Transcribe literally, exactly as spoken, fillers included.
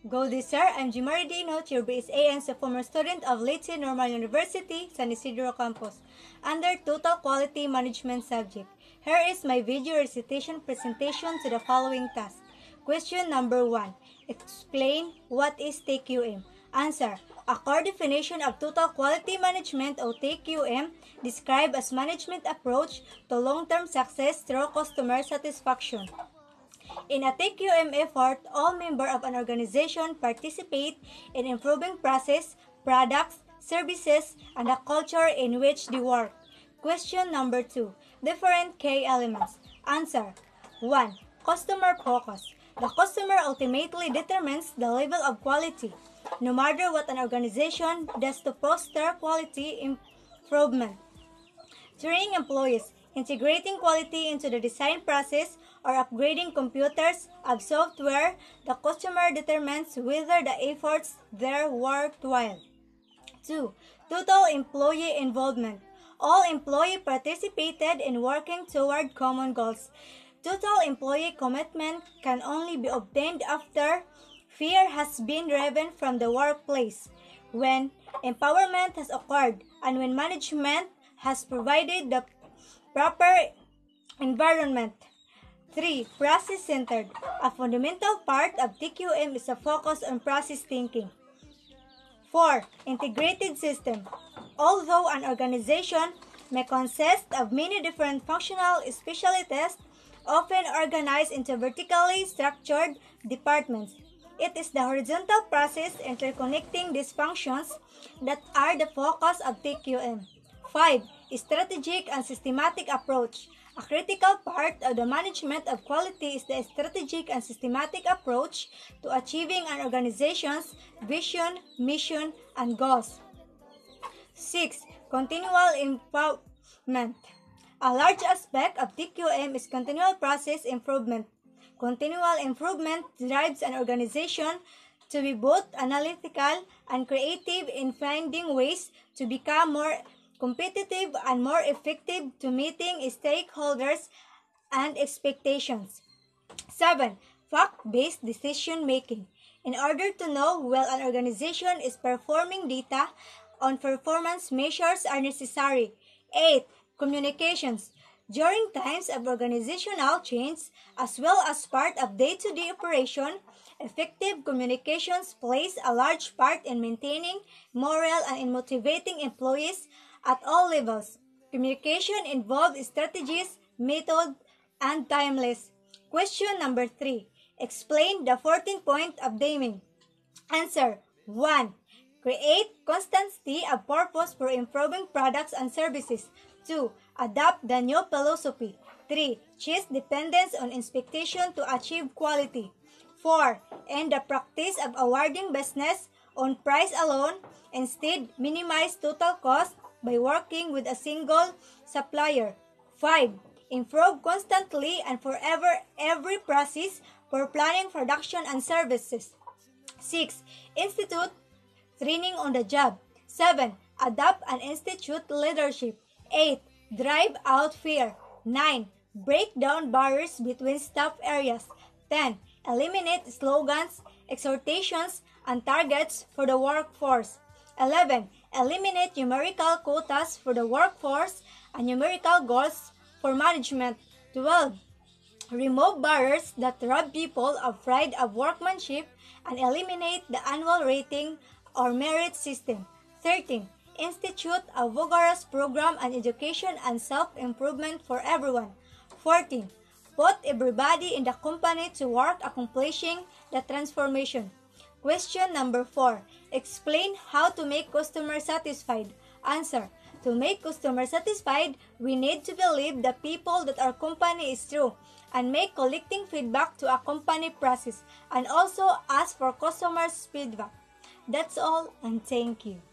Go this sir, I'm Jimaridino, your B S A and a former student of Leyte Normal University, San Isidro Campus, under Total Quality Management subject. Here is my video recitation presentation to the following task. Question number one. Explain what is T Q M. Answer. A core definition of Total Quality Management or T Q M described as management approach to long-term success through customer satisfaction. In a T Q M effort, all members of an organization participate in improving process, products, services, and the culture in which they work. Question number two. Different key elements. Answer. one. Customer focus. The customer ultimately determines the level of quality, no matter what an organization does to foster quality improvement. Training employees, integrating quality into the design process, or upgrading computers of software, the customer determines whether the efforts there worthwhile. two. Total employee involvement. All employees participated in working toward common goals. Total employee commitment can only be obtained after fear has been driven from the workplace, when empowerment has occurred, and when management has provided the proper environment. three. Process-centered. A fundamental part of T Q M is a focus on process thinking. four. Integrated system. Although an organization may consist of many different functional specialties, often organized into vertically structured departments, it is the horizontal process interconnecting these functions that are the focus of T Q M. five. Strategic and systematic approach. A critical part of the management of quality is the strategic and systematic approach to achieving an organization's vision, mission, and goals. six. Continual improvement. A large aspect of T Q M is continual process improvement. Continual improvement drives an organization to be both analytical and creative in finding ways to become more competitive and more effective to meeting stakeholders and expectations. seven. Fact-based decision-making. In order to know well an organization is performing, data on performance measures are necessary. eight. Communications. During times of organizational change, as well as part of day-to-day operation, effective communications plays a large part in maintaining morale and in motivating employees at all levels. Communication involves strategies, method, and timeless. Question number three. Explain the fourteenth point of Deming. Answer. one. Create constancy of purpose for improving products and services. two. Adopt the new philosophy. three. Cease dependence on inspection to achieve quality. four. End the practice of awarding business on price alone. Instead, minimize total cost by working with a single supplier. five. Improve constantly and forever every process for planning production and services. six. Institute training on the job. seven. Adopt and institute leadership. eight. Drive out fear. nine. Break down barriers between staff areas. ten. Eliminate slogans, exhortations, and targets for the workforce. eleven. Eliminate numerical quotas for the workforce and numerical goals for management. twelve. Remove barriers that rob people of pride of workmanship and eliminate the annual rating or merit system. thirteen. Institute a vigorous program on education and self-improvement for everyone. fourteen. Put everybody in the company to work accomplishing the transformation. Question number four. Explain how to make customer satisfied. Answer. To make customer satisfied, we need to believe the people that our company is true and make collecting feedback to a company process and also ask for customers' feedback. That's all, and thank you.